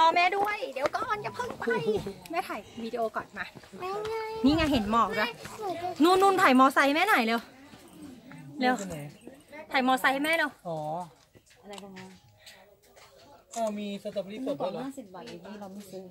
รอแม่ด้วยเดี๋ยวก่อนอย่าเพิ่งไปแม่ถ่ายวิดีโอก่อนมานี่ไงเห็นหมอกจ้ะนู่นถ่ายมอไซค์แม่หน่อยเร็วถ่ายมอไซค์ให้แม่เร็วอ๋ออะไรกันนะมีสตรอเบอรี่สดด้วยเหรอ 50 บาทอีกนี่เราไม่ซื้อ